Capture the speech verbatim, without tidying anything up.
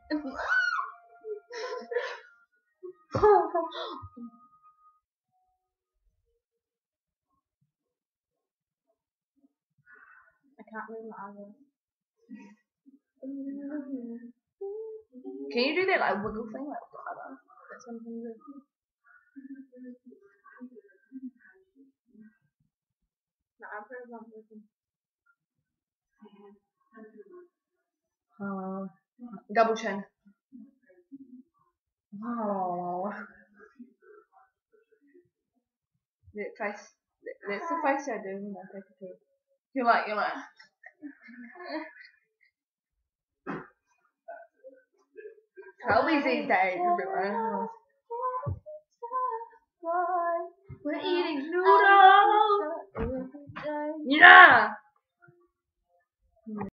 I can't move my eyes. Can you do that like wiggle thing like that? That's something good. No, I'm pretty not working. Oh, double chin. Oh, that face. That's the face I do when I take a poop. You're like, you're like. Probably these days, everyone. We're eating noodles. Yeah.